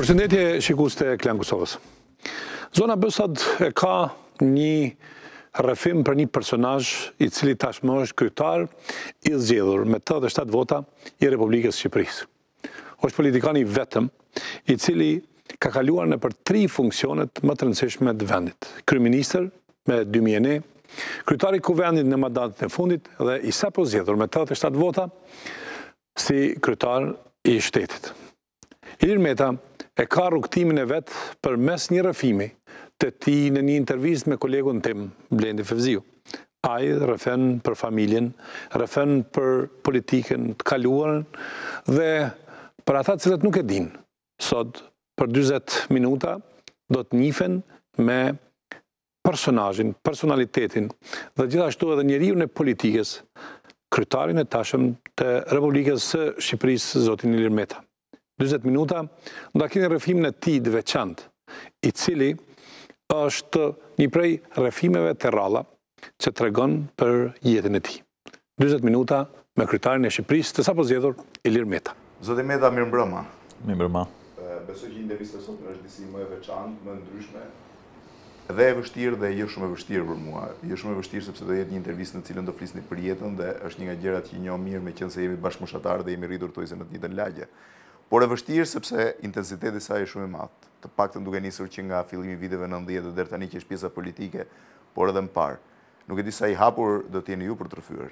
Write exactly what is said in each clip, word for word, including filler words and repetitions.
Përshëndetje shikues të Klan Kosovës. Zona Bësat e ka një rrëfim për një personazh i cili tashmë është kryetar i zgjedhur me tetëdhjetë e shtatë vota i Republikës së Shqipërisë. Është politikani i vetëm i cili ka kaluar në për tri funksionet më të rëndësishme të vendit. Kryeministër me dy mijë e një, kryetari i kuvendit në mandatin e fundit dhe i sapo zgjedhur me tetëdhjetë e shtatë vota si kryetar i shtetit. Ilir Meta e ka rrugtimin e vetë për mes një rrëfimi të ti në një intervist me kolegun tim, Blendi Fevziu. Ai rrëfen për familjen, rrëfen për politikën të kaluarën dhe për ata cilët nuk e din. Sot, për dyzet minuta, do të njifen me personazhin, personalitetin dhe gjithashtu edhe njeriu në politikës, kryetarin e tashëm të Republikës së Shqipërisë, zotin Ilir Meta. dyzet minuta, nda keni rrëfimin e tij të veçantë, i cili është një prej rrëfimeve të rralla që tregon për jetën e tij. dyzet minuta me kryetarin e Shqipërisë të sapo zgjedhur Ilir Meta. Zoti Meta, mirëmbrëma. Mirëmbrëma. Besoj që intervista sot është disi më e veçantë, më ndryshme, dhe e vështirë dhe jo shumë e vështirë për mua. Jo shumë e vështirë sepse do jetë një intervistë në cilën do flisni për jetën dhe është një nga gjërat që i njoh mirë meqense jemi bashkëmoshatarë dhe jemi rritur këtu në të njëjtën lagje. Por e vështirë sepse intensiteti i saj është shumë i madh. Të paktën duke nisur që nga fillimi i viteve nëntëdhjetë deri tani që është pjesa politike, por edhe më parë. Nuk e di sa i hapur do të jeni ju për të rrëfyer.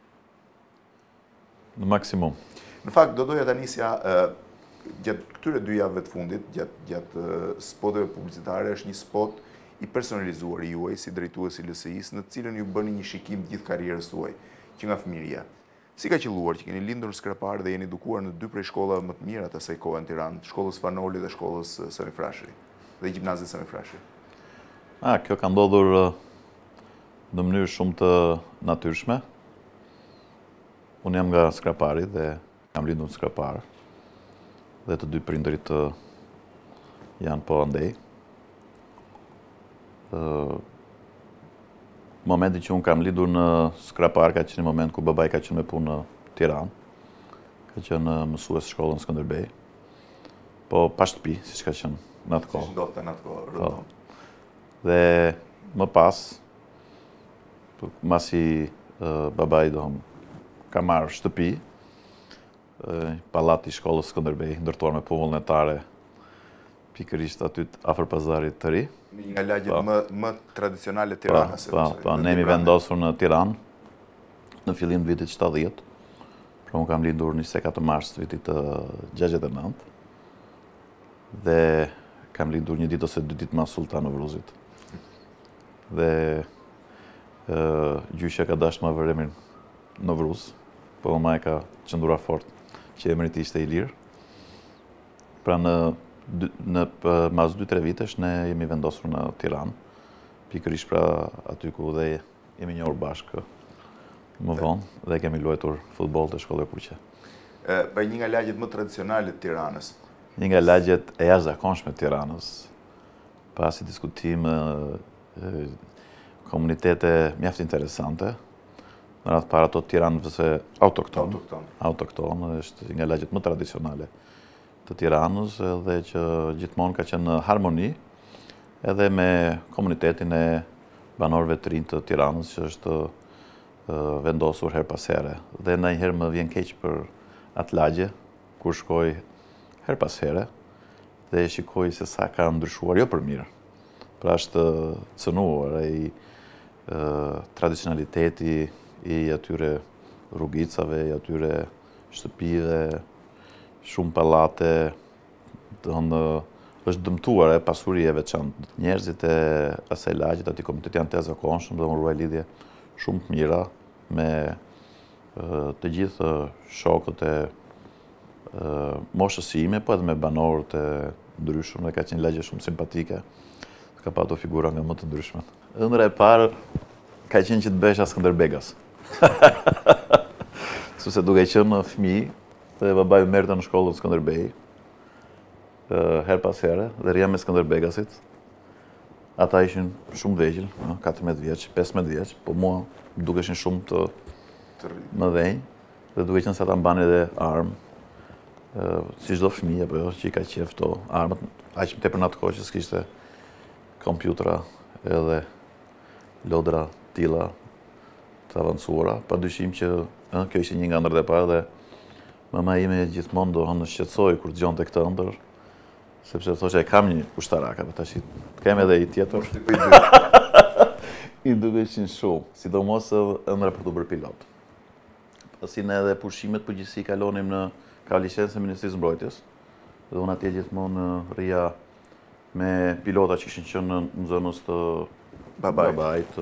Në maksimum. Në fakt do doja ta nisja gjatë këtyre dy javëve të fundit, gjatë gjatë spoteve publicitare, është një spot i personalizuar i juaj si drejtues i L S I-s, në të cilën ju bëni një shikim të gjithë karrierës tuaj, që nga fëmijëria. Si ka qelluar që keni lindur në Skrapar dhe jeni edukuar në dy prej shkollave më të mira të asaj kohe në Tiranë, shkollës Fanoli dhe shkollës Sami Frashëri, dhe gjimnazit Sami Frashëri? A, kjo ka ndodhur në mënyrë shumë të natyrshme. Unë jam nga Skrapari dhe jam lindur në Skrapar. Dhe të dy prindërit janë po andej. Momenti që unë kam lindur në Skrapar ka qenë moment ku babai ka qenë me punë në Tiranë. Ka qenë mësues shkollën Skënderbej. Po pa shtëpi, siç ka qenë në atë kohë. Siç ndodhte në atë kohë, rrëdhon. Dhe më pas, masi babai dohom ka marrë shtëpi, pallati i shkollës Skënderbej, ndërtuar me punë vullnetare, pikërisht aty afër pazarit të ri. Një nga lagjet më më tradicionale të Tiranës. Po, po, ne jemi vendosur në Tiranë në fillim të vitit shtatëdhjetë. Pra unë kam lindur njëzet e katër mars të vitit të gjashtëdhjetë e nëntë. Dhe kam lindur një ditë ose dy ditë mas Sultan Novruzit. Dhe gjyqja ka dashur më vëremin Novruz, po mama e ka qëndruar fort që emri i tij ishte Ilir. Pra në në mas dy tre vitesh ne jemi vendosur në Tiranë, pikërisht pra aty ku dhe jemi njohur bashkë më vonë dhe kemi luajtur futboll te shkolla e Kuqe. Pra një nga lagjet më tradicionale të Tiranës. Një nga lagjet e jashtëzakonshme të Tiranës, pasi diskutim komunitete mjaft interesante. Në radhë para ato tiranëse autokton. Autokton është një nga lagjet më tradicionale të Tiranës edhe që gjithmonë ka qenë në harmoni edhe me komunitetin e banorëve të rinj të Tiranës që është vendosur her pas here. Dhe ndonjëherë më vjen keq për atë lagje kur shkoj her pas here dhe shikoj se sa ka ndryshuar jo për mirë. Pra është cënuar ai tradicionaliteti i atyre rrugicave, i atyre shtëpive, shumë pallate, është dëmtuar e pasuri e veçantë. Njerëzit e asaj lagje, aty komuniteti janë të jashtëzakonshëm dhe unë ruaj lidhje shumë të mira me të gjithë shokët e moshës ime, po edhe me banorët e ndryshëm, dhe ka qenë lagje shumë simpatike. Ka patur figura nga më të ndryshmet. Ëndra e parë ka qenë që të besha Skënderbegas. Sepse duke qenë fëmijë, dhe babai më merrte në shkollën Skënderbej, her pas here, dhe rria me Skënderbegasit. Ata ishin shumë vegjël, katërmbëdhjetë vjeç, pesëmbëdhjetë vjeç, po mua dukeshin shumë të mëdhenj, dhe duke qenë se ata mbanin edhe armë, si çdo fëmijë apo jo, që i ka qef to armët, aq më tepër në atë kohë që s'kishte kompjutra edhe lodra tilla të avancuara, padyshim që ë, kjo ishte një nga ëndrat e parë dhe mama ime gjithmonë do në shqetësoj kur dëgjonte këtë ëndër, sepse thoshte e kam një ushtarak, apo tash kem edhe i tjetër. I dukeshin shumë, sidomos ëndra për të bërë pilot. Pasi ne edhe pushimet përgjithësi kalonim në ka licencë e Ministrisë Mbrojtjes, dhe unë atje gjithmonë rria me pilota që ishin qenë në zonës të babait,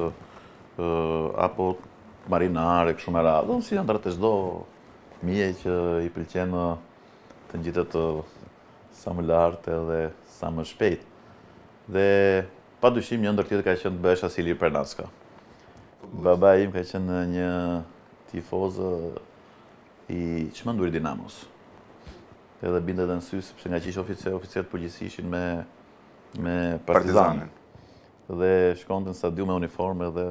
apo marinare, kështu me radhë, si janë të çdo mije që i pëlqen të ngjitet sa më lart edhe sa më shpejt. Dhe padyshim një ndër tjetër ka qenë të bëhesh Ilir Pernaska. Babai im ka qenë një tifoz i çmendur i Dinamos. Edhe binde dhe në sy, sepse nga që ishë oficer, oficerët përgjithësi ishin me, me Partizanin. Dhe shkonte në stadium me uniforme dhe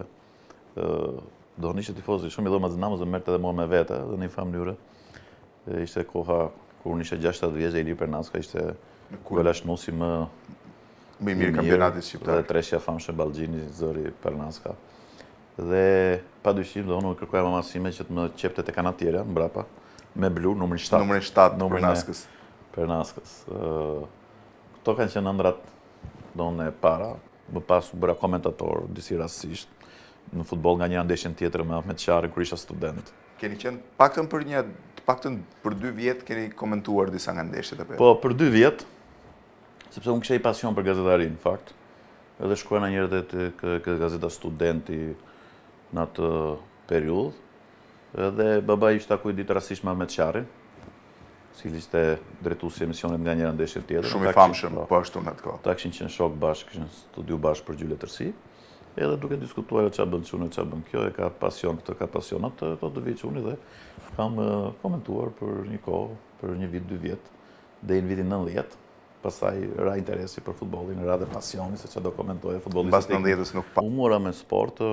do në ishte tifozi shumë i dho Dinamos dhe merte edhe mua me vete, dhe në një fa mënyre. Ishte koha, kur unë ishte gjashtat vjeç dhe Ilir Pernaska ishte golashnusi më më i mirë kampionatit shqiptar. Dhe treshja famshme Ballxhini, zëri Pernaska. Dhe padyshim do unë kërkoja mamasime që të më qepte te kanatierja mbrapa. Me blu, numrin shtatë. Numrin shtatë për Pernaskës. Pernaskës. Këto kanë qenë ëndrat donë e para. Më pas u bëra komentator, disi rastësisht, në futboll nga një ndeshje tjetër me Ahmet Qarin kur isha student. Keni qenë paktën për një, paktën për dy vjet keni komentuar disa nga ndeshjet e Po, për dy vjet, sepse unë kisha i pasion për gazetarin, në fakt. Edhe shkruaj në njërët e të gazeta Studenti në atë periudhë. Dhe baba ishte takuar ditë rastësisht me Ahmet Qarin, i cili ishte drejtuesi i emisionit nga njëra ndeshje tjetër. Shumë i famshëm po ashtu në atë kohë. Ta kishin qenë shok bashkë, kishin studiu bashkë për gjyletërsi. Edhe duke diskutuar çfarë bën çunë, çfarë bën kjo, e ka pasion këtë, ka pasion atë, ato të vit çuni dhe kam komentuar për një kohë, për një vit, dy vjet, deri në vitin nëntëdhjetë. Pastaj ra interesi për futbollin, ra dhe pasioni se çfarë do komentoje futbollistë. Pas nëntëdhjetës nuk pa. U mora me sport,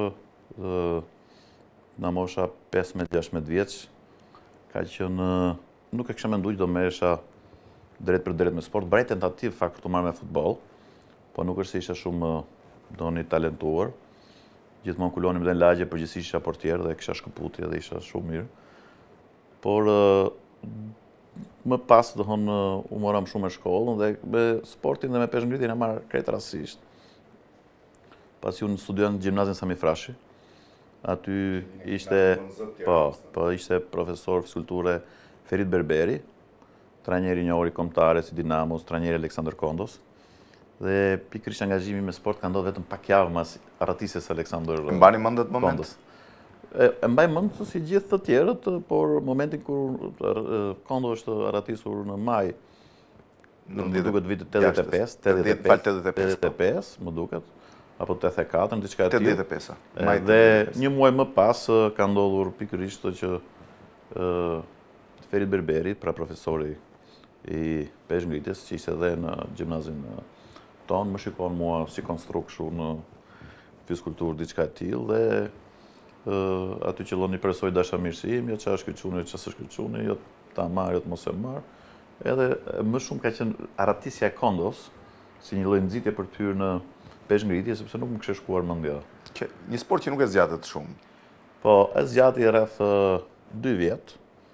na mosha pesëmbëdhjetë gjashtëmbëdhjetë vjeç, ka qenë nuk e kisha menduar që do merresha drejt për drejt me sport, bëj tentativë fakt të marr me futboll, po nuk është se isha shumë doni talentuar. Gjithmonë kulonim dhe në lagje, përgjithsisht isha portier dhe kisha shkëputje dhe isha shumë mirë. Por më pas dohon u moram shumë me shkollën dhe me sportin dhe me peshngritjen e marr krejt rastësisht. Pasi unë studion në gjimnazin Sami Frashi. Aty ishte, po, po ishte profesor fizikulture Ferit Berberi, trajneri i njohur i kombëtare si Dinamos, trajneri Aleksandër Kondos. Dhe pikërisht angazhimi me sport ka ndodhur vetëm pak javë mas arratisjes së Aleksandër Kondos. E mbani mend atë moment? E, e mbaj mend si gjithë të tjerët, por momentin kur Kondo është arratisur në maj, më duket vitit tetëdhjetë e pesë, tetëdhjetë e pesë, më duket. Apo tetëdhjetë e katër, diçka e tillë. tetëdhjetë e pesë. Dhe një muaj më pas ka ndodhur pikërisht që Ferit Berberi, pra profesori i peshngritjes, që ishte edhe në gjimnazin tonë, më shikon mua si konstrukt kështu në fizikulturë diçka e tillë dhe aty qëllon një presoj dashamirësim, jo çfarë është ky çuni, çfarë s'është ky çuni, jo ta marr, jo të mos e marr. Edhe më shumë ka qenë arratisja e Kondos si një lloj nxitje për të hyrë në peshngritje, sepse nuk më kishte shkuar mendja. Një sport që nuk e zgjatet shumë. Po, e zgjati rreth dy vjet.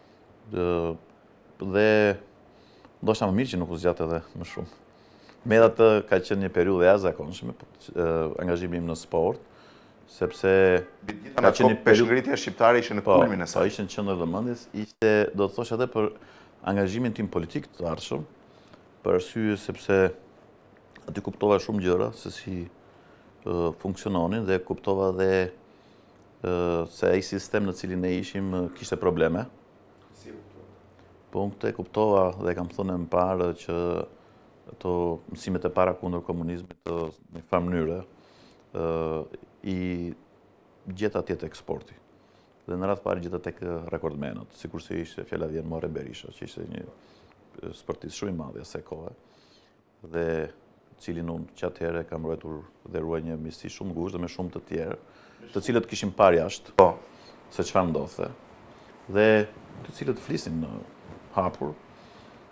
Dhe ndoshta më mirë që nuk u zgjat edhe më shumë. Megjithatë ka qenë një periudhë e jashtëzakonshme angazhimi im në sport, sepse ka qenë një peshngritje shqiptare ishte në kulmin e saj. Po, ishte në qendër vëmendjes, ishte do të thosh edhe për angazhimin tim politik të ardhshëm, për arsye sepse aty kuptova shumë gjëra se si funksiononin dhe kuptova dhe se ai sistem në cilin ne ishim kishte probleme. Si kuptova? Po unë këtë kuptova dhe kam thënë më parë që ato mësimet e para kundër komunizmit në një farë mënyre i gjeta atje tek sporti. Dhe në radhë parë gjeta tek rekordmenët, sikurse ishte fjala vjen More Berisha, që ishte një sportist shumë i madh asaj kohe. Dhe cilin unë që atëherë kam ruajtur dhe ruaj një miqësi shumë ngushtë dhe me shumë të tjerë, të cilët kishin parë jashtë, po, se çfarë ndodhte, dhe të cilët flisin në hapur,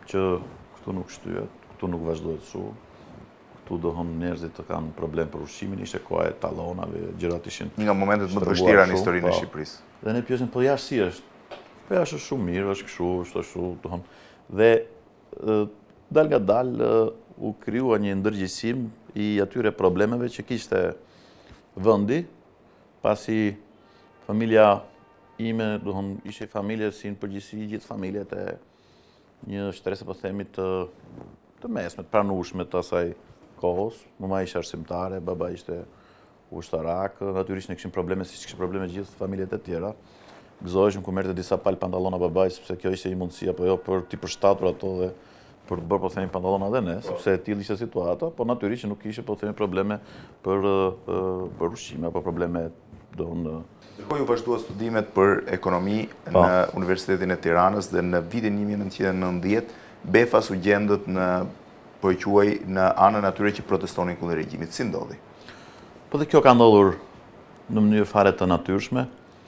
që këtu nuk shtyhet, këtu nuk vazhdohet shumë. Këtu dohon njerëzit të kanë problem për ushqimin, ishte koha e tallonave, gjërat ishin. Një nga momentet më të vështira në historinë e Shqipërisë. Dhe ne pyesim, po jashtë si është? Po jashtë është shumë mirë, është kështu, është ashtu, dohon. Dhe dal nga dal u krijua një ndërgjegjësim i atyre problemeve që kishte vendi, pasi familja ime, dohon, ishte familje si në përgjithësi gjithë familjet e një shtresë po themi të të mesme, të pranueshme të asaj kohës. Mama ishte arsimtare, baba ishte ushtarak, natyrisht ne kishim probleme siç kishin probleme gjithë familjet e tjera. Gëzoheshim kur merrte disa palë pantallona babait, sepse kjo ishte një mundësi apo jo për t'i përshtatur ato dhe për të bërë po themi pantallona dhe ne, sepse e tillë ishte situata, po natyrisht që nuk kishte po themi probleme për për ushqime apo probleme don. Ndërkohë ju vazhdua studimet për ekonomi në Universitetin e Tiranës dhe në vitin një mijë e nëntëqind e nëntëdhjetë Befas u gjendët në po e quaj në anën atyre që protestonin kundër regjimit. Si ndodhi? Po dhe kjo ka ndodhur në mënyrë fare të natyrshme.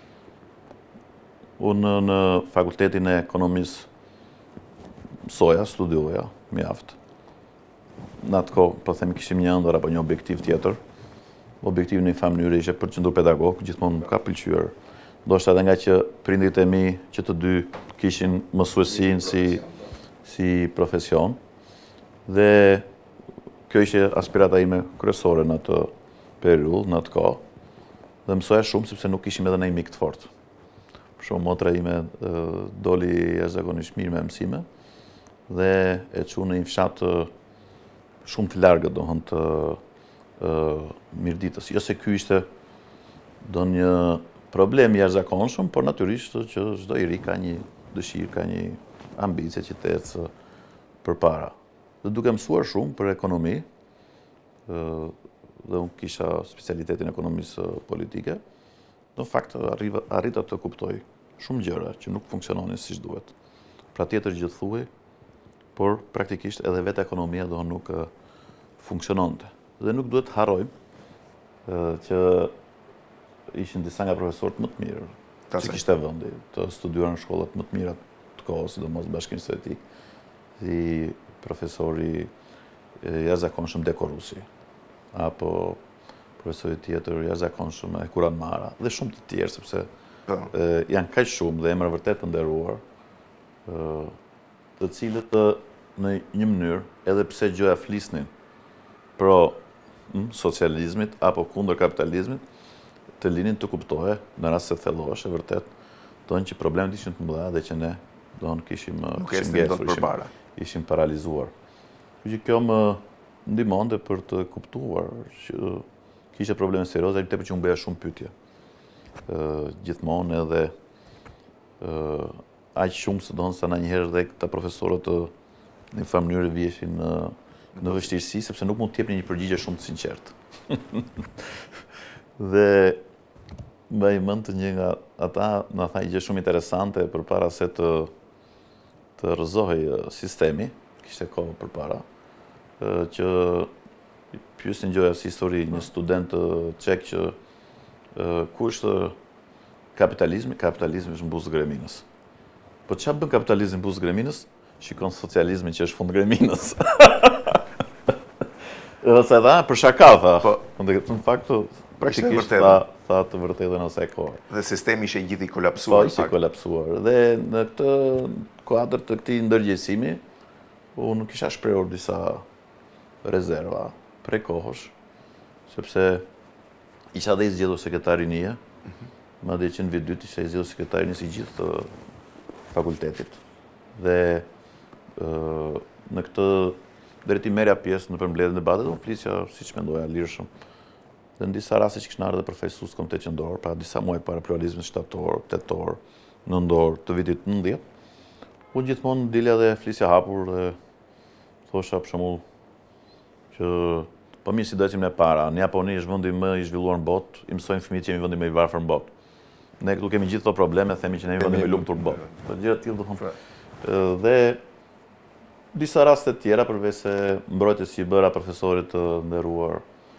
Unë në Fakultetin e Ekonomisë mësoja, studioja, mjaft. Në atë kohë, po themi kishim një ëndër apo një objektiv tjetër. Objektivi në një farë mënyrë ishte për të qenë pedagog, gjithmonë më ka pëlqyer. Ndoshta edhe nga që prindrit e mi që të dy kishin mësuesin si si profesion. Dhe kjo ishte aspirata ime kryesore në atë periudhë, në atë kohë. Dhe mësoja shumë sepse nuk kishim edhe ndonjë mik të fortë. Për shembull, motra ime doli jashtëzakonisht mirë me mësime dhe e çu në një fshat shumë të largët, domethënë të Mirditës. Jo se ky ishte ndonjë problem i jashtëzakonshëm, por natyrisht që çdo i ri ka një dëshirë, ka një ambicie që të ecë përpara. Dhe duke mësuar shumë për ekonomi, dhe unë kisha specialitetin ekonomisë politike, në fakt arrita të kuptoj shumë gjëra që nuk funksiononin siç duhet. Pra tjetër gjë thuaj, por praktikisht edhe vetë ekonomia do nuk funksiononte. Dhe nuk duhet harrojmë që ishin disa nga profesorët më të mirë që kishte vendi, të studiuar në shkollat më të mira të kohës, sidomos Bashkinë Sovjetike, si profesori jashtëzakonshëm Deko Rusi, apo profesori tjetër jashtëzakonshëm Kuran Mara, dhe shumë të tjerë, sepse janë kaq shumë dhe emra vërtet të nderuar, të cilët në një mënyrë, edhe pse gjoja flisnin pro socializmit apo kundër kapitalizmit, të linin të kuptohe, në rast se thellohesh e vërtet, tonë që problemet ishin të mëdha dhe që ne donë kishim ngesur, ishim paralizuar. Që kjo më ndihmonte për të kuptuar që kishte probleme serioze, edhe tepër që unë bëja shumë pyetje. Gjithmonë edhe aq shumë se donë sa ndonjëherë edhe këta profesorët në një farë mënyrë vjeshin në në vështirësi, sepse nuk mund të jepnin një përgjigje shumë të sinqertë. Dhe mbaj mend të një nga ata na tha një gjë shumë interesante përpara se të të rrëzohej sistemi, kishte kohë përpara, që pyesin gjoja si histori një student çek që ku është kapitalizmi? Kapitalizmi është mbuzë greminës. Po çfarë bën kapitalizmi mbuzë greminës? Shikon socializmin që është fund greminës. Edhe se dha për shaka, tha. Në fakt, praktikisht tha të vërtetën në asaj kohe. Dhe sistemi ishte gjithë i kolapsuar. Po, ishte i kolapsuar. Dhe në këtë kuadër të këtij ndërgjegjësimi, unë kisha shprehur disa rezerva prej kohësh, sepse isha dhe i zgjedhur sekretarinie, madje që në vit dytë isha i zgjedhur sekretarinie si gjithë të fakultetit. Dhe në këtë drejtim merja pjesë në përmbledhjen e debatet, unë flisja siç mendoja lirshëm. Dhe në disa raste që kishin ardhur edhe përfaqësues të Kombëtit Qendror, pra disa muaj para pluralizmit shtator, tetor, nëntor të vitit nëntëdhjetë, unë gjithmonë dilja dhe flisja hapur dhe thosha për shembull që po mirë si dojmë ne para, në Japoni është vendi më i zhvilluar në botë, i mësojnë fëmijët që jemi vendi më i varfër në botë. Ne këtu kemi gjithë këto probleme, themi që ne jemi vendi më i lumtur në botë. Po gjëra të tilla do thonë. Dhe disa raste të tjera, përveç se mbrojtjes që i bëra profesorit të nderuar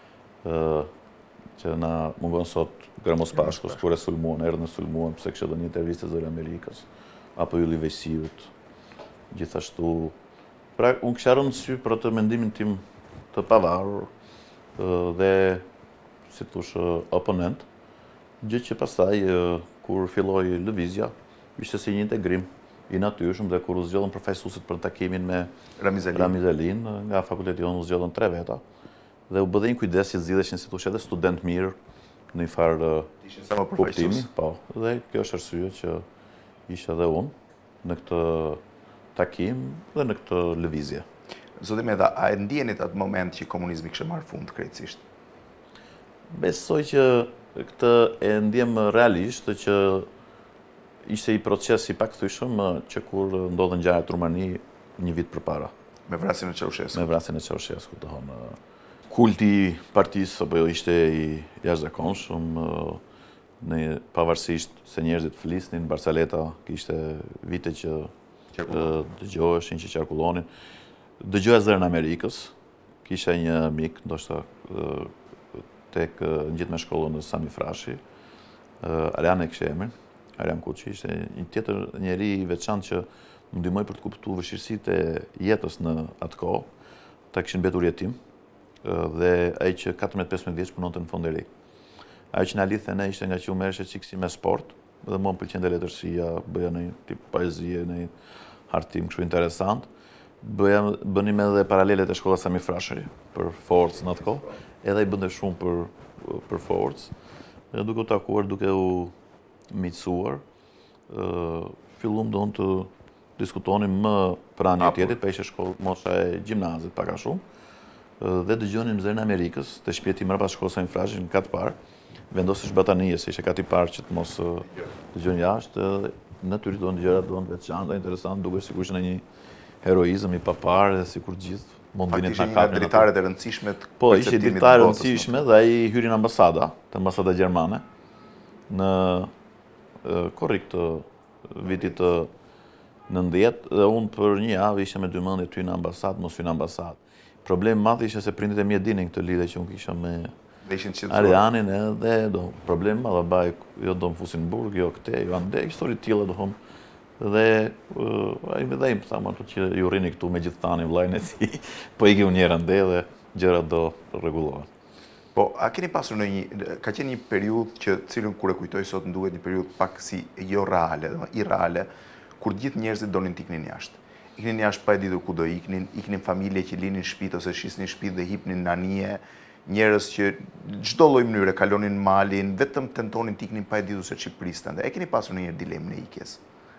që na mungon sot Gramos Pashkos, kur e sulmuan, erdhën e sulmuan pse kishte dhënë një intervistë zëri Amerikës, apo Ylli Vesiut, gjithashtu Pra, unë kisha rënë sy për të mendimin tim të pavarur dhe, si thush, oponent, gjë që pastaj, kur filloi lëvizja, ishte si një integrim i natyrshëm dhe kur u zgjodhën përfaqësuesit për takimin me Ramiz Elin, Ramiz Elin nga fakulteti jonë u zgjodhën tre veta dhe u bë dhe një kujdes që zgjidheshin si thosh edhe student mirë në një farë kuptimi, po, dhe kjo është arsye që isha edhe unë në këtë takim dhe në këtë lëvizje. Zoti Meta, a e ndjenit atë moment që komunizmi kishte marrë fund krejtësisht? Besoj që këtë e ndjem realisht që ishte i proces i pakthyeshëm që kur ndodhen ngjarjet Rumani një vit përpara. Me vrasjen e Ceaușescu. Me vrasjen e Ceaușescu, do thonë. Kulti i partisë apo ishte i jashtëzakonshëm, në pavarësisht se njerëzit flisnin, Barsaleta kishte vite që dëgjoheshin, që qarkullonin. Dëgjoja zërin Amerikës, kisha një mik, ndoshta tek ngjit me shkollën në Sami Frashi, Ariane kishte emrin, Arian Kuçi, ishte një tjetër njeri i veçantë që më ndihmoi për të kuptuar vështirësitë e jetës në atë kohë. Ta kishin mbetur jetim dhe ai që katërmbëdhjetë pesëmbëdhjetë vjeç punonte në Fonderik. Ajo që na lidhte ne ishte nga që u merreshe çik si me sport, dhe mua më pëlqente letërsia, bëja një tip poezie, një hartim kështu interesant. Bëja bënim edhe paralelet e shkollës Sami Frashi për forcë në atë kohë, edhe i bënte shumë për për forcë. Duke u takuar, duke u miqësuar, fillum do të diskutonim më pranë një tjetrit, pa ishte shkollë mosha e gjimnazit pak a shumë, dhe dëgjonim zërin Amerikës, të shpjeti mërë pas shkollës Sami Frashi në katë parë, vendosësh batanije, se ishe kati parë që të mos dëgjon jashtë, natyrisht do në gjërat do në veçanta, interesant, duke sikur ishte në një heroizëm i papar, dhe sikur gjithë mundinit në kapin. Faktikisht një nga dritaret e rëndësishme të Po, ishe dritaret e rëndësishme dhe ai hyri në ambasada, të ambasada gjermane, në korrik të vitit të nëntëdhjetë, dhe unë për një javë ishe me dy mendje ty në ambasadë, mos hy në ambasadë. Problemi madh ishte se prindit e mi e dinin këtë lidhje që unë kisha me Arianin, edhe do problemi madh, babai jo do më fusin në burg, jo këte, jo ande, histori të tilla do thon. Dhe ai më dhaj më tha ato që ju rrini këtu me gjithë tani vllajën e tij, po iki unë njëra ande dhe gjërat do rregullohen. Po, a keni pasur në një, ka qenë një periudhë që cilën kur e kujtoj sot nduhet një periudhë pak si jo reale, irreale, kur gjithë njerëzit donin të iknin jashtë. Iknin jashtë pa e ditur ku do iknin, iknin familje që linin shtëpitë ose shisnin shtëpitë dhe hipnin nanie, njerëz që çdo lloj mënyre kalonin malin, vetëm tentonin të iknin pa e ditur se ç'i pristen. E keni pasur ndonjëherë dilemën e ikjes?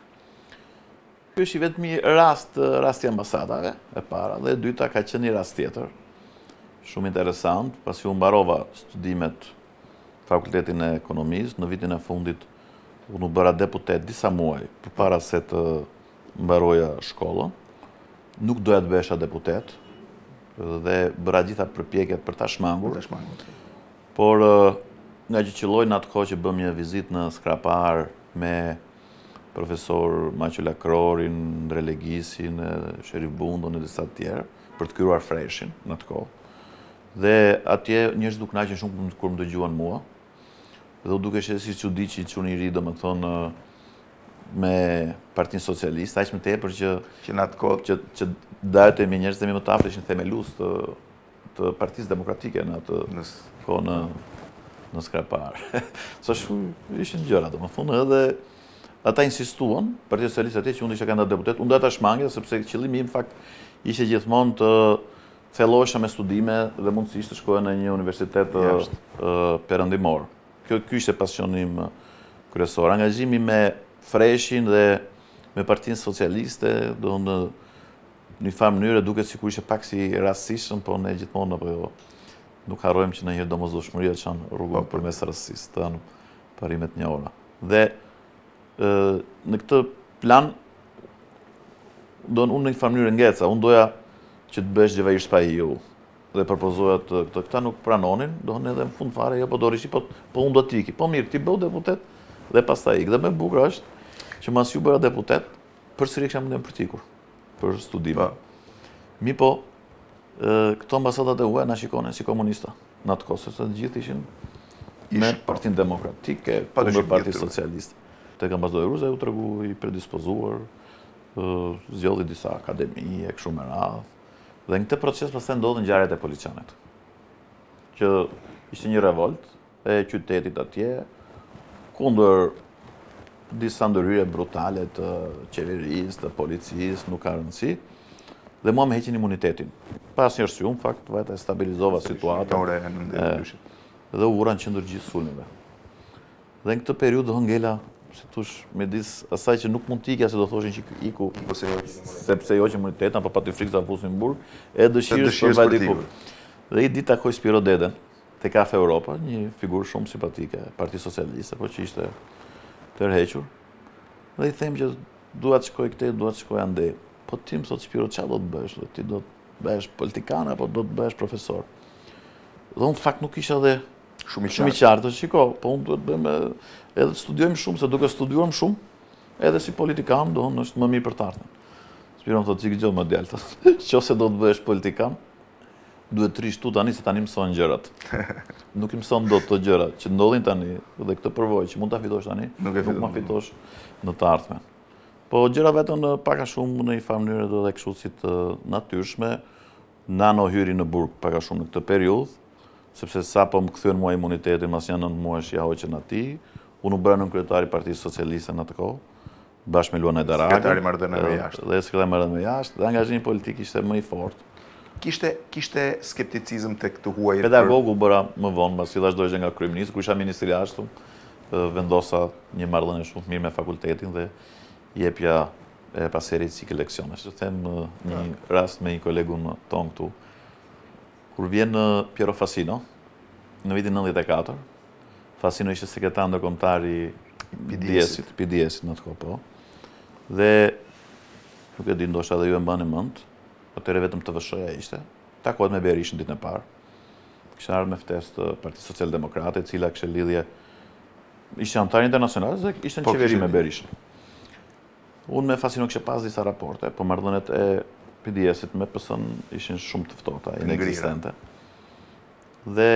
Ky është i vetmi rast, rasti i ambasadave e para, dhe e dyta ka qenë një rast tjetër. Shumë interesant, pasi unë mbarova studimet Fakultetin e Ekonomisë, në vitin e fundit unë u bëra deputet disa muaj përpara se të mbaroja shkollën. Nuk doja të bëhesha deputet dhe bëra gjitha përpjekjet për ta shmangur. Por nga që qëlloj në atë kohë që bëm një vizit në Skrapar me profesor Maqula Krorin, Ndre Legisin, Sherif Bundon e disa të tjerë, për të kryuar freshin në atë kohë. Dhe atje njerëzit u kënaqën shumë kur më dëgjuan mua. Dhe u duke si çudi që i çuni i ri, domethënë me Partinë Socialiste, aq më tepër që që në atë kohë që që dahet me njerëz të më të afërt ishin themelues të të Partisë Demokratike në atë kohë në në Skrapar. Sa shumë ishin gjëra, domethënë edhe ata insistuan, Partia Socialiste atje që unë isha kandidat deputet, unë doja ta shmangja sepse qëllimi im në fakt ishte gjithmonë të thellohesha me studime dhe mundësisht të shkoja në një universitet perëndimor. Kjo ky ishte pasioni im kryesor. Angazhimi me Freshin dhe me Partinë Socialiste, do në një farë mënyrë duket sikur ishte pak si rastësishëm, po ne gjithmonë apo jo nuk harrojmë që ndonjëherë domosdoshmëria çon rrugën përmes rastësisë, të janë parimet një ora. Dhe në këtë plan do unë në një farë mënyrë ngeca, unë doja që të bëhesh Xhevair Spaiu dhe propozoja të këta, këta nuk pranonin, do në edhe në fund fare, jo po do rishi, po, po unë do t'iki, po mirë, ti bëu deputet dhe pastaj ik. Dhe më e bukur është që mas ju bëra deputet, përsëri kisha mundem për t'ikur, për studime. Mi po, këto ambasadat e huaja na shikonin si komunista në atë kohë, sepse të gjithë ishin me Partinë Demokratike, kundër Partisë Socialiste. Tek ambasadori rus u tregu i predispozuar, zgjodhi disa akademi e kështu me radhë. Dhe në këtë proces pastaj ndodhin ngjarjet e policionit. Që ishte një revolt e qytetit atje kundër disa ndërhyrje brutale të qeverisë, të policisë, nuk ka rëndësi. Dhe mua më heqin imunitetin. Pas një arsye, në fakt vetë e stabilizova situatën. Dhe u vura në qendër gjithë sulmeve. Dhe në këtë periudhë ngela, si thush, midis asaj që nuk mund të ikja se do thoshin që iku, sepse jo që imunitetin apo pati frikë ta fusin në burg, e dëshirës për vajdiku. Dhe i ditë takoj Spiro Deden te Kafe Europa, një figurë shumë simpatike e Partisë Socialiste, por që ishte tërhequr. Dhe i them që dua të shkoj këtej, dua të shkoj ande. Po ti më thot Spiro, çfarë do të bësh? Ti do të bëhesh politikan apo do të bëhesh profesor? Dhe unë fakt nuk isha dhe shumë i qartë. Shiko, po unë duhet bëjmë edhe të studiojmë shumë, se duke studiuar më shumë, edhe si politikan, do në është më mirë për të ardhmen. Spiro më thotë, çik gjë më djalë, nëse do të bëhesh politikan, duhet të rish tu tani se tani mëson gjërat. Nuk i mëson dot të gjërat që ndodhin tani dhe këtë përvojë që mund ta fitosh tani, nuk ma fitosh në të ardhmen. Po gjëra vetëm në pak a shumë në një farë mënyrë edhe kështu si të natyrshme, nano hyri në burg pak a shumë në këtë periudhë, sepse sa po më kthyen mua imunitetin mas janë nëntë muash ja hoqën atij, unë u bëra nënkryetari i Partisë Socialiste në atë kohë, bashkë me Luana Daragën. Sekretari i Marrëdhënieve Jashtë. Dhe sekretari i Marrëdhënieve Jashtë, dhe angazhimi politik ishte më i fortë. Kishte kishte skepticizëm tek të huaj. Pedagogu bëra më vonë, pasi vazhdojë nga kryeminist, kur isha ministri i jashtëm, vendosa një marrëdhënie shumë mirë me fakultetin dhe jepja e paserit si ke leksionesh. Të them një rast me një kolegun ton këtu, kur vjen Piero Fasino, në vitin nëntëdhjetë e katër, Fasino ishte sekretar ndërkombëtar i P D S-it, P D S-it në atë kohë, po. Dhe nuk e di, ndoshta edhe ju e mbani mend, atëherë vetëm T V S H-ja ishte. Takohet me Berishën ditën e parë. Kishte ardhur me ftesë të Partisë Socialdemokrate, e cila kishte lidhje, ishte antar internacional dhe ishte në qeveri me Berishën. Unë me Fasino kishe pas disa raporte, po marrëdhëniet e P D S-it me P S-n ishin shumë të ftohta, inekzistente. Dhe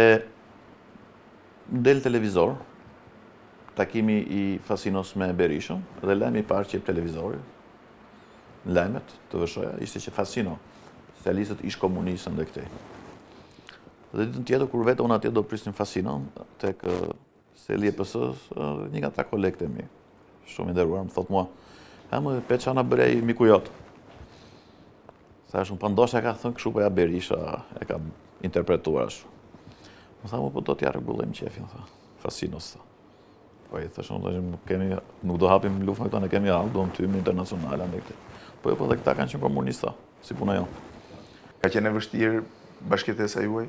del televizor, takimi i Fasinos me Berishën, dhe lajmi i parë që jep televizori, në lajmet të T V S H-ja, ishte që Fasino, socialistët ish komunistën dhe këtej. Dhe ditën tjetër, kur vetë unë atje do prisnin Fasinon, tek seli e P S-s, një nga ta kolegët e mi, shumë i nderuar, më thot mua, ha më pe çana bërej miku jot. Thash, unë pa ndoshta ka thënë kështu, po ja Berisha e ka interpretuar ashtu. Më tha, po do t'ja rregullojmë qefin, tha. Fasinos, tha. Po i thash, nuk kemi, nuk do hapim luft me këta, ne kemi hap, do në tymë internacionale ande këte. Po jo, po dhe këta kanë qenë komunista, si puna jonë. Ka qenë e vështirë bashkëtesa juaj?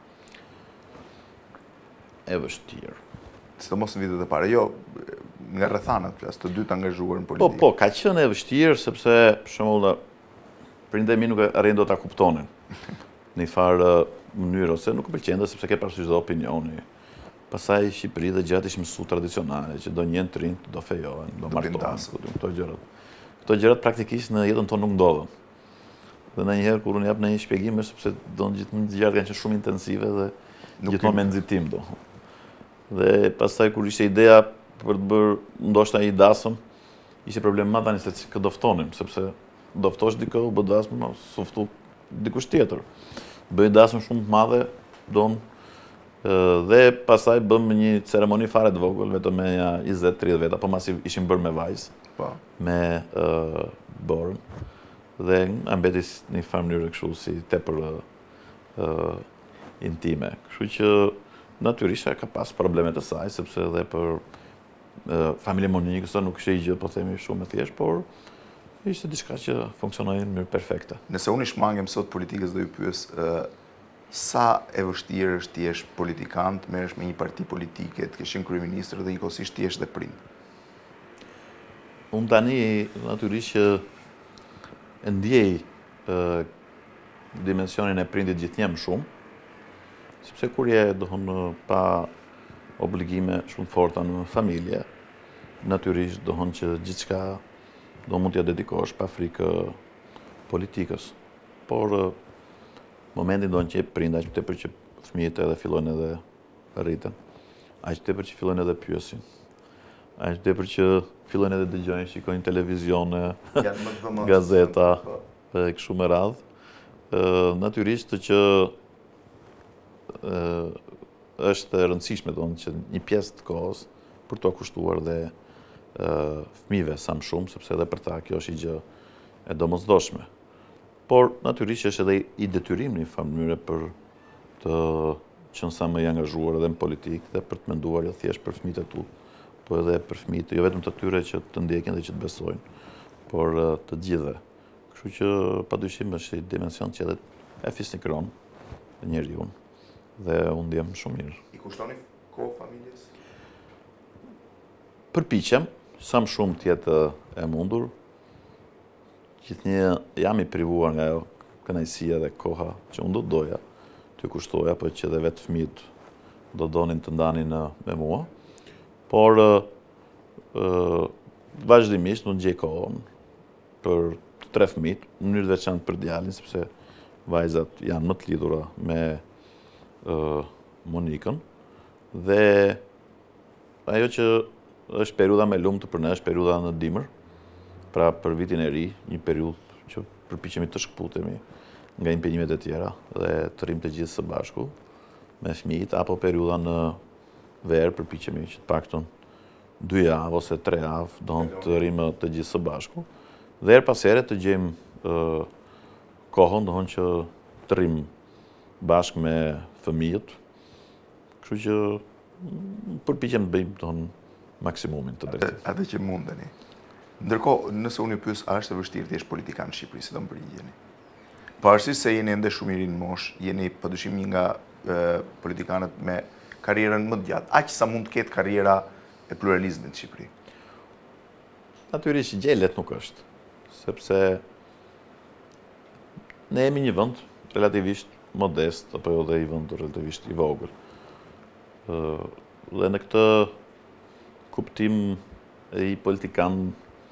E vështirë. Sidomos në vitet e para, jo, nga rrethanat, flas, të dy të angazhuar në Po, politikë. po, ka qenë e vështirë, sepse, për shembull, prindërit mi nuk e arrin do ta kuptonin në një farë mënyrë, ose nuk pëlqente sepse ke parasysh dhe opinioni. Pastaj Shqipëri dhe gjatë ishim mësuar tradicionale, që do njën të rinj, do fejohen, do martohen, këto gjërat. Këto gjërat praktikisht në jetën tonë nuk ndodhen. Dhe ndonjëherë kur unë jap në një shpjegim është sepse do gjithmonë gjërat kanë qenë shumë intensive dhe gjithmonë me nxitim do. Dhe pastaj kur ishte ideja për të bërë ndoshta i dasëm, ishte problem më tani se çka do ftonim, sepse do ftosh dikë, u bë dasëm, s'u ftu dikush tjetër. Bëj dasëm shumë të madhe, don dhe pastaj bëm një ceremoni fare të vogël, vetëm me njëzet tridhjetë veta, po masi ishim bërë me vajzë, po, me uh, borën, dhe mbeti në një farë mënyrë kështu si tepër uh, intime. Kështu që natyrisht ka pas problemet e saj, sepse edhe për uh, familje Monikës nuk ishte gjë, po themi shumë e thjesht, por ishte diçka që funksionoi në mënyrë perfekte. Nëse unë i shmangem sot politikës do ju pyes, uh, sa e vështirë është ti jesh politikan, të merresh me një parti politike, të kesh qenë kryeministër dhe njëkohësisht ti jesh dhe prind? Unë tani natyrisht që e ndjej uh, dimensionin e prindit gjithnjë më shumë, sepse kur je dohon pa obligime shumë forta në familje, natyrisht dohon që gjithçka do mund t'ja dedikosh pa frikë politikës. Por momentin do në që prinda, aq tepër që fëmijët edhe fillojnë edhe rriten, aq tepër që fillojnë edhe pyesin, aq tepër që fillojnë edhe dëgjojnë, shikojnë televizione, gazeta, e kështu me radhë. Natyrisht që është e rëndësishme donë që një pjesë të kohës për të kushtuar dhe fëmijëve sa më shumë, sepse edhe për ta kjo është i gjë e domosdoshme. Por natyrisht është edhe i detyrim në një farë mënyrë për të qenë sa më i angazhuar edhe në politikë dhe për të menduar jo thjesht për fëmijët e tu, po edhe për fëmijët jo vetëm të tyre që të ndjekin dhe që të besojnë, por të gjithëve. Kështu që padyshim është një dimension që edhe e fisnikron njeriu dhe unë ndjem shumë mirë. I kushtoni kohë familjes? Përpiqem sa më shumë të jetë e mundur. Gjithnjë jam i privuar nga ajo kënaqësia dhe koha që unë do të doja të kushtoja, po që edhe vetë fëmijët do donin të ndanin me mua. Por vazhdimisht nuk gjej kohën për të tre fëmijët, në mënyrë të veçantë për djalin, sepse vajzat janë më të lidhura me Monikën. Dhe ajo që është periudha me lumtë për ne, është periudha në dimër, pra për vitin e ri, një periudhë që përpiqemi të shkputemi nga impinimet e tjera dhe të rrim të gjithë së bashku me fëmijët, apo periudha në verë, përpiqemi që të paktën dy javë ose tre javë do të rrim të gjithë së bashku. Dhe her pas here të gjejmë kohën do që të rrim bashkë me fëmijët. Kështu që përpiqem të bëjmë ton maksimumin të drejtë. Atë që mundeni. Ndërkohë, nëse unë ju pyes, a është e vështirë të jesh politikan në Shqipëri, si do më përgjigjeni? Pavarësisht se jeni ende shumë i ri në moshë, jeni padyshim një nga politikanët me karrierën më të gjatë. Aq sa mund të ketë karriera e pluralizmit në Shqipëri? Natyrisht gjelet nuk është, sepse ne jemi një vend relativisht modest, apo edhe i vend relativisht i vogël. Dhe në këtë kuptim i politikan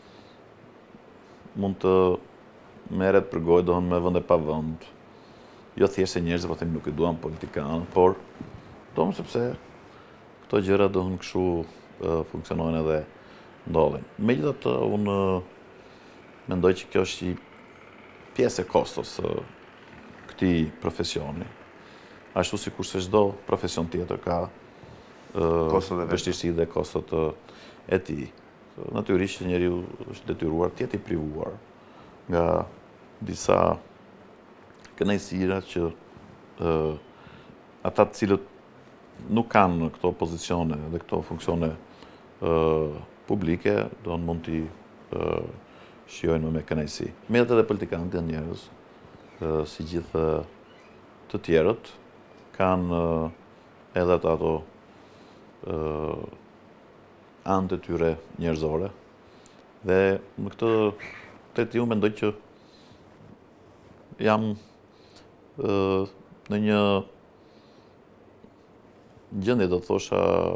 mund të merret për gojë dohen me vend e pa vend. Jo thjesht se njerëzit po themi nuk i duan politikan, por domun sepse këto gjëra dohen kështu funksionojnë edhe ndodhin. Megjithatë, unë mendoj që kjo është një pjesë e kostos së këtij profesioni. Ashtu sikur se çdo profesion tjetër ka vështirësi dhe kostot e tij. Natyrisht që njeriu është detyruar të jetë i privuar nga disa kënaqësira që ata të cilët nuk kanë këto pozicione dhe këto funksione publike, do në mund t'i shijojnë me kënaqësi. Megjithatë edhe politikanët janë njerëz, si gjithë të tjerët, kanë edhe ato anë të tyre njerëzore. Dhe në këtë tretimi mendoj që jam në një gjendje, do thosha,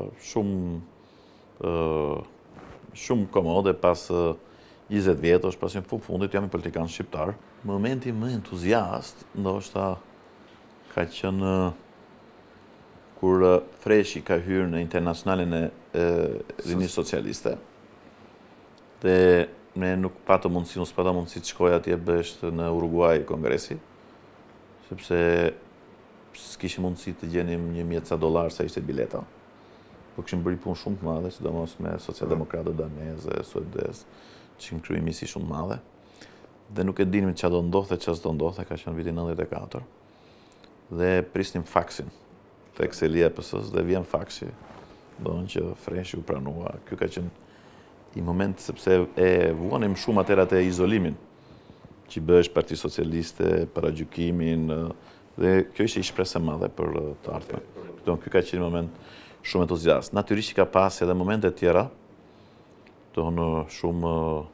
shumë shumë komode pas njëzet vjetësh, pas një fundit jam i politikan shqiptar. Momenti më entuziast ndoshta ka qenë kur Freshi ka hyrë në internacionalin e Rinisë Socialiste. Dhe ne nuk patë mundësi, nuk pata mundësi të shkoj atje bësh në Uruguay kongresi, sepse s'kishim mundësi të gjenim një mijë ca dollar sa ishte bileta. Po kishim bëri punë shumë të madhe, sidomos me socialdemokratët danezë, suedez, kishim kryer misi shumë të madhe. Dhe nuk e dinim çfarë do ndodhte, çfarë do ndodhte, ka qenë viti nëntëdhjetë e katër. Dhe prisnim faksin tek Seli E P S-s dhe vjen faksi, do në që Freshi u pranua. Ky ka qenë i moment sepse e vuanim shumë atëherë atë izolimin që bëhesh Parti Socialiste, paragjykimin, dhe kjo ishte një shpresë e madhe për të ardhmen. Do ky ka qenë një moment shumë entuziast. Natyrisht ka pas edhe momente tjera, do në shumë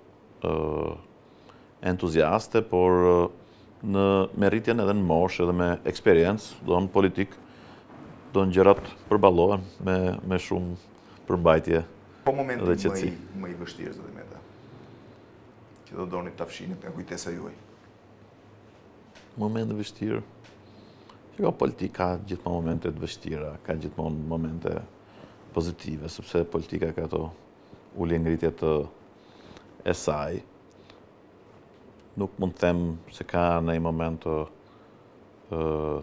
entuziaste, por në merritjen edhe në moshë edhe me eksperiencë, do në politikë, do në gjërat përballohen me, me shumë përmbajtje. Po momenti më i, më i vështirë, zoti Meta, që do doni ta fshinit nga kujtesa juaj? Moment i vështirë. Që ka politika ka gjithmonë momente të vështira, ka gjithmonë momente pozitive, sepse politika ka ato ulje ngritje të e saj. Nuk mund të them se ka në një moment të uh,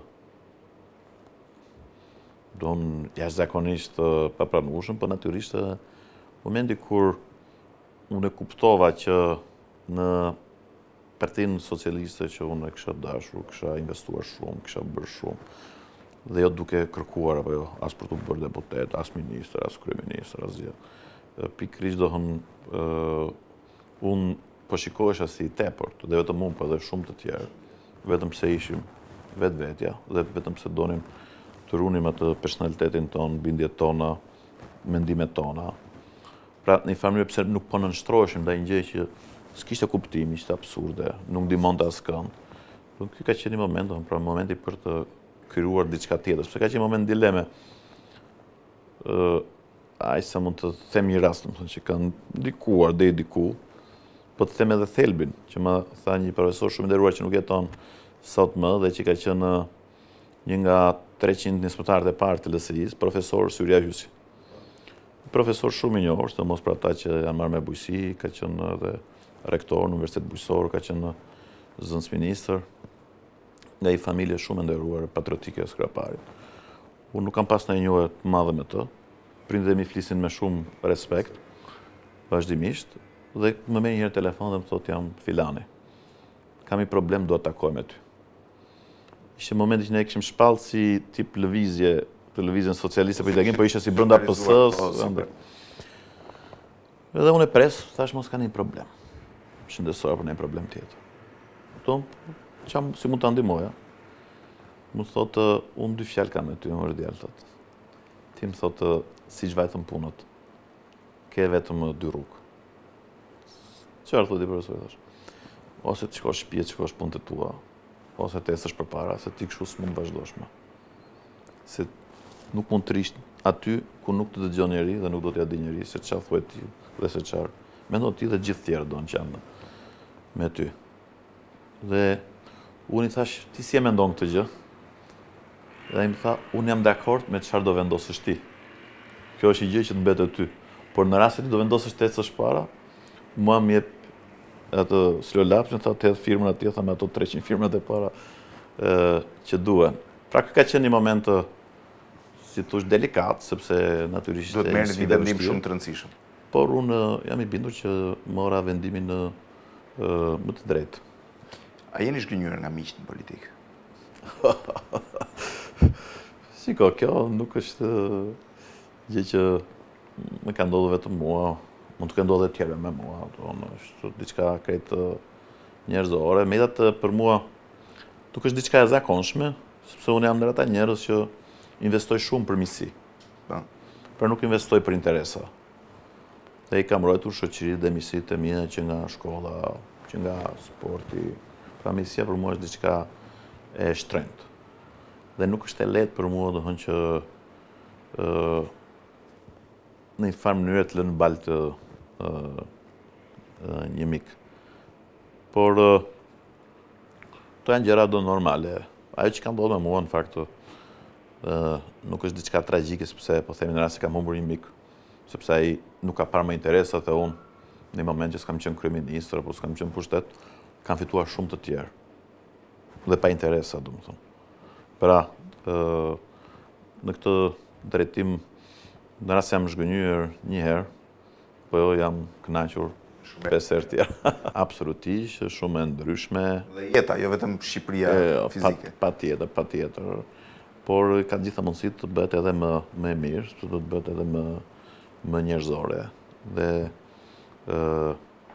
do në jashtëzakonisht uh, papranueshëm, por natyrisht uh, momenti kur unë e kuptova që në Partinë Socialiste që unë e kisha dashur, kisha investuar shumë, kisha bërë shumë, dhe jo duke kërkuar apo jo, as për të bërë deputet, as ministër, as kryeministër, as gjë. Pikërisht dohën uh, unë po shikohesha si i tepërt, dhe vetëm unë, po edhe shumë të tjerë, vetëm pse ishim vetvetja, dhe vetëm pse donim të runim atë personalitetin ton, bindjet tona, mendimet tona. Pra, në një farë mënyrë pse nuk po nënshtroheshim ndaj një gjë që s'kishte kuptim, ishte absurde, nuk ndihmonte askënd. Por ky ka qenë një moment, pra momenti për të krijuar diçka tjetër, sepse ka qenë moment dileme. Ë, ai sa mund të them një rast, domethënë që kanë ndikuar deri diku, po të them edhe thelbin, që më tha një profesor shumë i nderuar që nuk jeton sot më dhe që ka qenë një nga treqind nisëtarët e parë të L S I-s, profesor Syrja Hysi. Profesor shumë i njohur, sidomos për ata që janë marrë me bujqësi, ka qenë edhe rektor në Universitet Bujqësor, ka qenë zënës ministër, nga një familje shumë e nderuar patriotike e Skraparit. Unë nuk kam pas ndonjë njohje të madhe me të. Prindërit mi flisin me shumë respekt, vazhdimisht, dhe më merr një herë telefon dhe më thotë jam filani. Kam një problem, do të takoj me ty. Ishte momenti që ne kishim shpallë si tip lëvizje, të lëvizjen socialiste për i takim, po ishte si brenda P S-s. Edhe unë e pres, thash mos ka një problem. Shëndetësor për një problem tjetër. Tom, çam si mund ta ndihmoja? Më thotë, unë dy fjalë kam me ty, më djalë thotë. Ti më thotë, siç vajtën punët. Ke vetëm dy rrugë. Çfarë thotë profesori thash? Ose të shkosh shtëpi, të shkosh punët tua, ose të ecësh përpara, se ti kështu s'mund vazhdosh më. Se nuk mund të rish aty ku nuk të dëgjon njeri dhe nuk do t'ja di njeri se çfarë thuhet ti dhe se çfarë mendon ti dhe gjithë tjerë do në që janë me ty. Dhe unë i thash, ti si e mendon këtë gjë? Dhe ai më tha, unë jam dakord me çfarë do vendosësh ti. Kjo është një gjë që të mbetet ty. Por në rast se ti do vendosësh të ecësh para, mua më jep atë slolap, që tha të hedh firmën atje, tha me ato treqind firmat e para e, që duhen. Pra ka qenë një moment të, si thush, delikat, sepse natyrisht do të merrni një vendim shumë të rëndësishëm. Por unë jam i bindur që mora vendimin në më të drejtë. A jeni zhgënjur nga miqt në politikë? Shiko, kjo nuk është gjë që më ka ndodhur vetëm mua, mund të ka ndodhur edhe tjerëve me mua, është diçka krejt njerëzore. Megjithatë për mua nuk është diçka e zakonshme, sepse unë jam ndër ata njerëz që investoj shumë për misi. Pra nuk investoj për interesa. Dhe i kam mbrojtur shoqëritë dhe misitë e mia që nga shkolla, që nga sporti. Pra misia për mua është diçka e shtrenjtë. Dhe nuk është e lehtë për mua, do të thonë që ë në një farë mënyrë të lënë balë të ë një mik. Por to janë gjëra do normale. Ajo që ka ndodhur me mua në fakt ë nuk është diçka tragjike, sepse po themi në rast se kam humbur një mik, sepse ai nuk ka parë më interesat e unë në moment që s'kam qenë kryeministër apo s'kam qenë pushtet, kam fituar shumë të tjerë. Dhe pa interesa, domethënë. Pra, ë në këtë drejtim, në rast se jam zhgënjur një herë, po jo jam kënaqur pesë herë tjera. Absolutisht, shumë e ndryshme. Dhe jeta, jo vetëm Shqipëria fizike. Pa tjetër, pa tjetër. Por ka gjitha mundësit të bëhet edhe më, më e mirë, të do të bëhet edhe më, më njerëzore. Dhe ë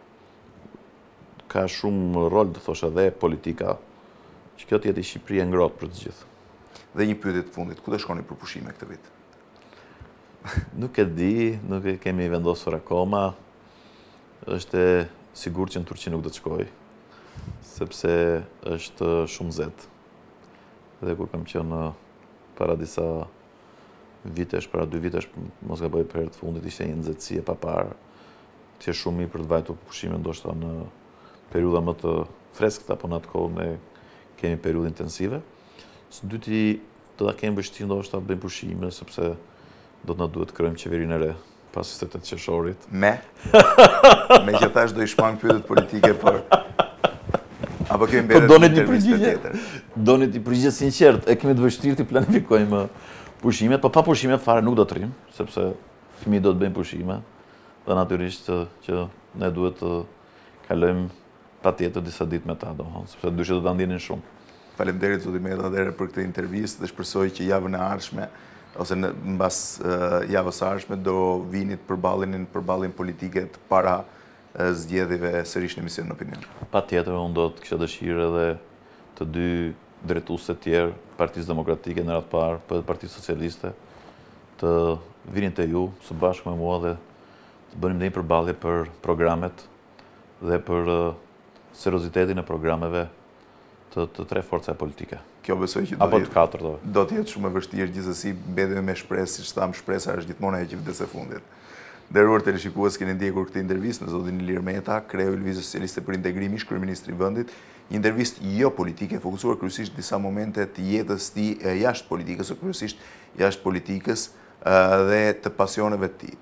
ka shumë rol, të thosha, edhe politika, që kjo të jetë i Shqipëri e ngrohtë për të gjithë. Dhe një pyetje të fundit, ku do shkoni për pushime këtë vit? Nuk e di, nuk e kemi vendosur akoma. Është e sigurt që në Turqi nuk do të shkoj, sepse është shumë zet. Dhe kur kam qenë para disa vitesh, para dy vitesh, mos gaboj për herë të fundit, ishte një nxehtësi e paparë, që është shumë mirë për të vajtur pushime, ndoshta në periudha më të freskëta, apo në atë kohë ne kemi periudhë intensive. Së dyti do ta kemi vështirë ndoshta të bëjmë pushime, sepse do të na duhet të krijojmë qeverinë e re. Pas njëzet e tetë qershorit. Me? Me që thash do i shmang pyetjet politike, por... Apo kemi Po bërë donit një intervistë përgjigje. tjetër? Donit një përgjigje sinqert. E kemi të vështirë të planifikojmë pushimet, po pa pushime fare nuk do të rrim, sepse fëmijët do të bëjnë pushime. Dhe natyrisht që ne duhet të kalojmë patjetër disa ditë me ta, domethënë, sepse dyshë do ta ndjenin shumë. Faleminderit zoti Meta atëherë për këtë intervistë dhe shpresoj që javën e ardhshme ose në mbas uh, javës së ardhshme do vini të përballeni përballjen politike të para uh, zgjedhjeve sërish në emision Opinion. Patjetër unë do të kisha dëshirë edhe të dy drejtuesit të tjerë, Partisë Demokratike në radhë parë, po edhe Partisë Socialiste, të vinin te ju së bashku me mua dhe të bënim një përballje për programet dhe për uh, seriozitetin e programeve të, të tre forcave politike. Kjo besoj që do Apo të të katërt. do të jetë shumë e vështirë, gjithsesi mbetemi me shpresë, siç tham, shpresa është gjithmonë ajo që vdes së fundit. Nderuar teleshikues, keni ndjekur këtë intervistë me zotin Ilir Meta, kreu i Lëvizjes Socialiste për Integrim, ish kryeministri i vendit, një intervistë jo politike, fokusuar kryesisht disa momente të jetës tij jashtë politikës, ose kryesisht jashtë politikës dhe të pasioneve të tij.